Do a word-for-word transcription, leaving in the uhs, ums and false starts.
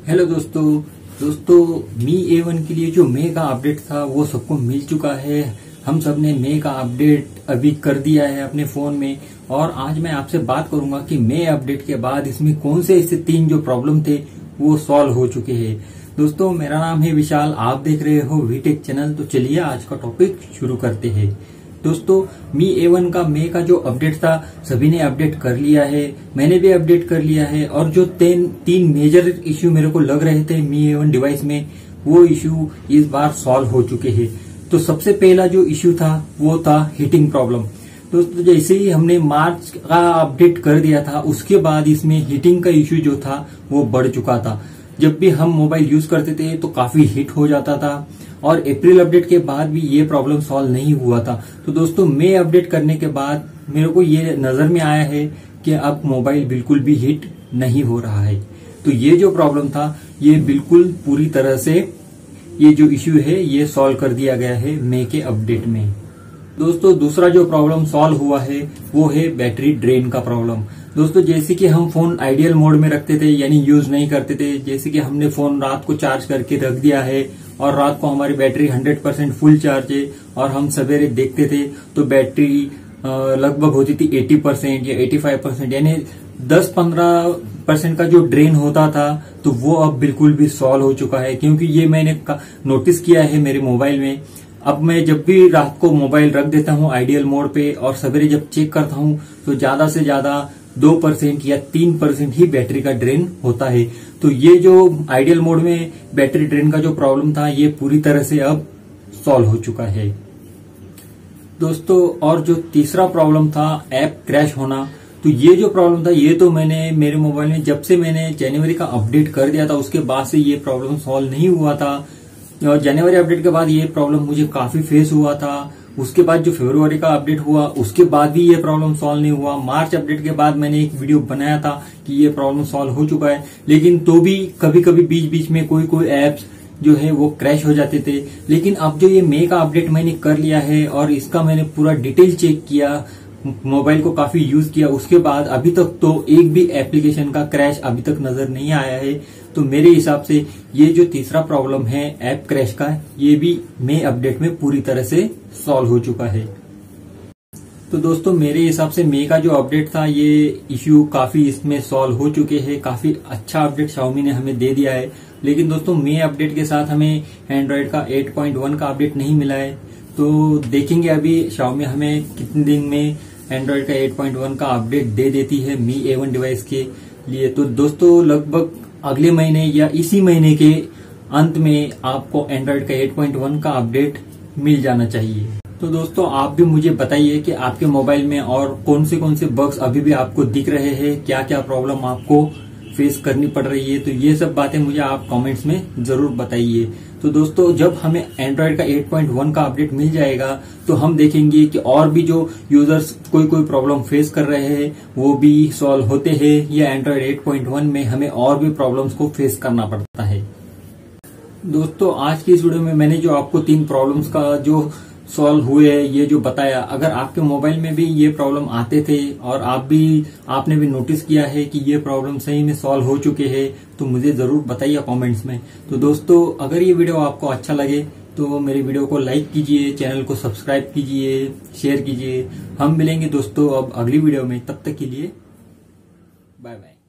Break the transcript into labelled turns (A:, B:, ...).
A: Hello दोस्तों दोस्तों मी ए one के लिए जो मे का अपडेट था वो सबको मिल चुका है। हम सब ने मे का अपडेट अभी कर दिया है अपने फोन में। और आज मैं आपसे बात करूंगा कि मे अपडेट के बाद इसमें कौन से ऐसे तीन जो प्रॉब्लम थे वो सॉल्व हो चुके हैं। दोस्तों मेरा नाम है विशाल, आप देख रहे हो वीटेक चैनल। तो चलिए आज का टॉपिक शुरू करते हैं। दोस्तों मी ए वन का मे का जो अपडेट था सभी ने अपडेट कर लिया है, मैंने भी अपडेट कर लिया है। और जो तीन तीन मेजर इश्यू मेरे को लग रहे थे मी ए वन डिवाइस में वो इश्यू इस बार सॉल्व हो चुके हैं। तो सबसे पहला जो इश्यू था वो था हीटिंग प्रॉब्लम। दोस्तों जैसे ही हमने मार्च का अपडेट कर दिया था उसके बाद इसमें हीटिंग का इश्यू जो था वो बढ़ चुका था। जब भी हम मोबाइल यूज करते थे तो काफी हीट हो जाता था और अप्रैल अपडेट के बाद भी ये प्रॉब्लम सॉल्व नहीं हुआ था। तो दोस्तों मई अपडेट करने के बाद मेरे को ये नजर में आया है कि अब मोबाइल बिल्कुल भी हीट नहीं हो रहा है। तो ये जो प्रॉब्लम था ये बिल्कुल पूरी तरह से ये जो इश्यू है ये सॉल्व कर दिया गया है मई के अपडेट में। दोस्तों दूसरा जो प्रॉब्लम सॉल्व हुआ है वो है बैटरी ड्रेन का प्रॉब्लम। दोस्तों जैसे कि हम फोन आइडियल मोड में रखते थे यानी यूज नहीं करते थे, जैसे कि हमने फोन रात को चार्ज करके रख दिया है और रात को हमारी battery hundred percent full charge है और हम सवेरे देखते थे तो बैटरी लगभग होती थी अस्सी परसेंट या पचासी परसेंट, यानी दस पंद्रह परसेंट का जो ड्रेन होता था तो वो अब बिल्कुल भी सॉल्व हो चुका है। क्योंकि ये मैंने नोटिस किया है मेरे मोबाइल में। अब मैं जब भी रात को मोबाइल रख देता हूँ आइडियल मोड पे और सवेरे जब चेक करता हूँ तो ज्यादा से ज्यादा दो परसेंट या तीन परसेंट ही बैटरी का ड्रेन होता है। तो ये जो आइडियल मोड में बैटरी ड्रेन का जो प्रॉब्लम था ये पूरी तरह से अब सॉल्व हो चुका है। दोस्तों और जो तीसरा प्रॉब्लम था ऐप क्रैश होना, तो ये जो प्रॉब्लम था ये तो मैंने मेरे मोबाइल में जब से मैंने जनवरी का अपडेट कर दिया था उसके बाद से ये प्रॉब्लम सॉल्व नहीं हुआ था। और जनवरी अपडेट के बाद ये प्रॉब्लम मुझे काफी फेस हुआ था। उसके बाद जो फरवरी का अपडेट हुआ उसके बाद भी ये प्रॉब्लम सॉल्व नहीं हुआ। मार्च अपडेट के बाद मैंने एक वीडियो बनाया था कि ये प्रॉब्लम सॉल्व हो चुका है, लेकिन तो भी कभी कभी बीच बीच में कोई कोई एप्स जो है वो क्रैश हो जाते थे। लेकिन अब जो ये मई का अपडेट मैंने कर लिया है और इसका मैंने पूरा डिटेल चेक किया, मोबाइल को काफी यूज किया, उसके बाद अभी तक तो एक भी एप्लीकेशन का क्रैश अभी तक नजर नहीं आया है। तो मेरे हिसाब से ये जो तीसरा प्रॉब्लम है ऐप क्रैश का ये भी मई अपडेट में पूरी तरह से सॉल्व हो चुका है। तो दोस्तों मेरे हिसाब से मई का जो अपडेट था ये इश्यू काफी इसमें सॉल्व हो चुके हैं। काफी अच्छा अपडेट शाओमी ने हमें दे दिया है। लेकिन दोस्तों मई अपडेट के साथ हमें एंड्रॉइड का आठ पॉइंट वन का अपडेट नहीं मिला है। तो देखेंगे अभी शाओमी हमें कितने दिन में एंड्रॉइड का आठ पॉइंट वन का अपडेट दे देती है मी ए वन डिवाइस के लिए। तो दोस्तों लगभग अगले महीने या इसी महीने के अंत में आपको एंड्रॉइड का आठ पॉइंट वन का अपडेट मिल जाना चाहिए। तो दोस्तों आप भी मुझे बताइए कि आपके मोबाइल में और कौन से कौन से बग्स अभी भी आपको दिख रहे हैं, क्या क्या प्रॉब्लम आपको फेस करनी पड़ रही है। तो ये सब बातें मुझे आप कमेंट्स में जरूर बताइए। तो दोस्तों जब हमें एंड्रॉइड का आठ पॉइंट वन का अपडेट मिल जाएगा तो हम देखेंगे कि और भी जो यूजर्स कोई कोई प्रॉब्लम फेस कर रहे हैं वो भी सॉल्व होते हैं या एंड्रॉइड आठ पॉइंट वन में हमें और भी प्रॉब्लम्स को फेस करना पड़ता है। दोस्तों आज की इस वीडियो में मैंने जो आपको तीन प्रॉब्लम्स का जो सॉल्व हुए ये जो बताया, अगर आपके मोबाइल में भी ये प्रॉब्लम आते थे और आप भी आपने भी नोटिस किया है कि ये प्रॉब्लम सही में सॉल्व हो चुके हैं तो मुझे जरूर बताइए कमेंट्स में। तो दोस्तों अगर ये वीडियो आपको अच्छा लगे तो मेरी वीडियो को लाइक कीजिए, चैनल को सब्सक्राइब कीजिए, शेयर कीजिए। हम मिलेंगे दोस्तों अब अगली वीडियो में, तब तक के लिए बाय बाय।